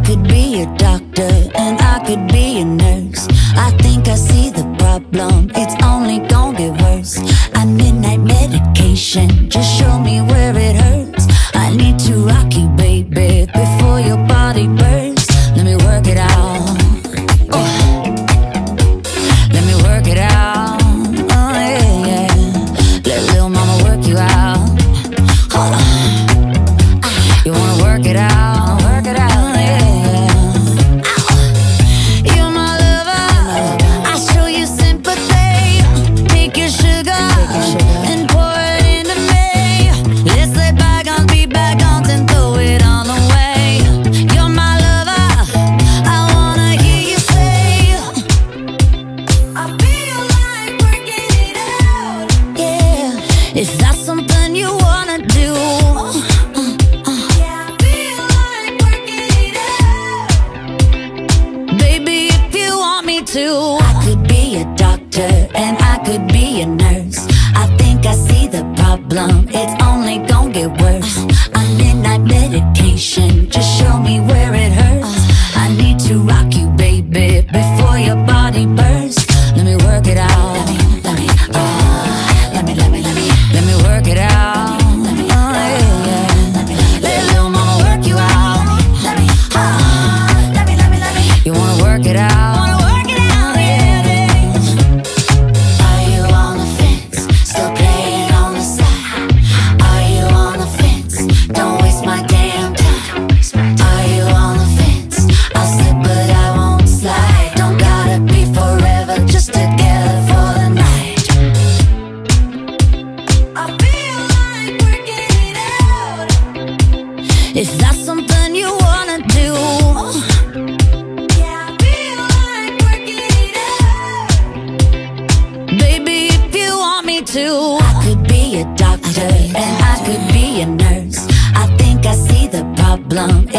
could be a doctor and I could be a nurse. I think I see the problem, it's only gonna get worse. I midnight medication, just show me where it hurts. I need to rock you, baby, before your body bursts. Let me work it out. Let me work it out. Oh yeah, yeah. Let little mama work you out. Hold on. You wanna work it out? Work it out. Is that something you wanna do? Yeah, I feel like working it out. Baby, if you want me to. I could be a doctor and I could be a nurse. I think I see the problem, it's only gonna get worse. I'm midnight medication, just show me where it hurts. I need to rock you, baby, before your body bursts. Let me work it out. Let me work it out. Oh, yeah, yeah. Let little mama work you out. You wanna work it out? Are you on the fence? Still playing on the side? Are you on the fence? Don't waste my damn time. Are you on the fence? I'll slip but I won't slide. Don't gotta be forever, just together for the night. I feel like working it out. Is that something you wanna do? Yeah, I feel like working it out. Baby, if you want me to. I could be a doctor and I could be a nurse. I think I see the problem.